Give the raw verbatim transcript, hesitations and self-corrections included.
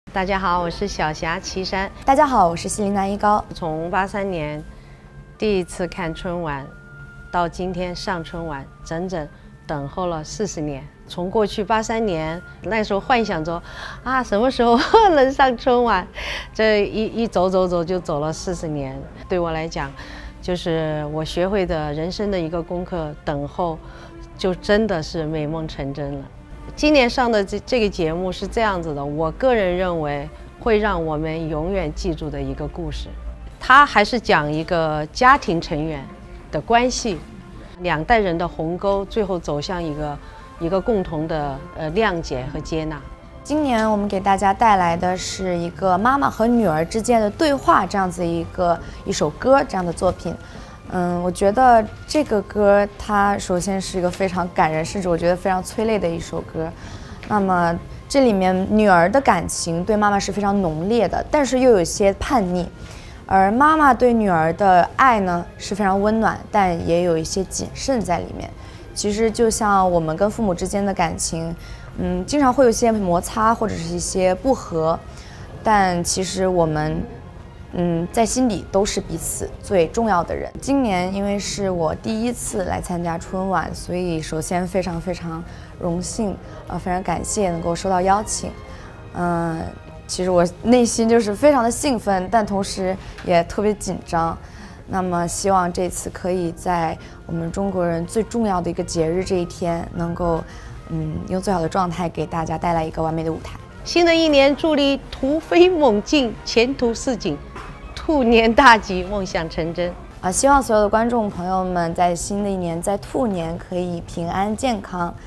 大家好，我是小霞岐山。 大家好，我是西林南一高。 从八三年第一次看春晚，到今天上春晚，整整等候了四十年。从过去八三年那时候幻想着啊，什么时候能上春晚，这一一走走走就走了四十年。对我来讲，就是我学会的人生的一个功课，等候就真的是美梦成真了。今年上的这这个节目是这样子的，我个人认为会让我们永远记住的一个故事。它还是讲一个家庭成员的关系，两代人的鸿沟，最后走向一个一个共同的呃谅解和接纳。 今年我们给大家带来的是一个妈妈和女儿之间的对话，这样子一个一首歌这样的作品。嗯，我觉得这个歌它首先是一个非常感人，甚至我觉得非常催泪的一首歌。那么这里面女儿的感情对妈妈是非常浓烈的，但是又有些叛逆，而妈妈对女儿的爱呢是非常温暖，但也有一些谨慎在里面。其实就像我们跟父母之间的感情，嗯，经常会有一些摩擦或者是一些不和，但其实我们嗯，在心里都是彼此最重要的人。今年因为是我第一次来参加春晚，所以首先非常非常荣幸，呃，非常感谢能够收到邀请。嗯、呃，其实我内心就是非常的兴奋，但同时也特别紧张。那么希望这次可以在我们中国人最重要的一个节日这一天，能够嗯用最好的状态给大家带来一个完美的舞台。 新的一年，祝你突飞猛进，前途似锦，兔年大吉，梦想成真。 啊，希望所有的观众朋友们在新的一年，在兔年可以平安健康，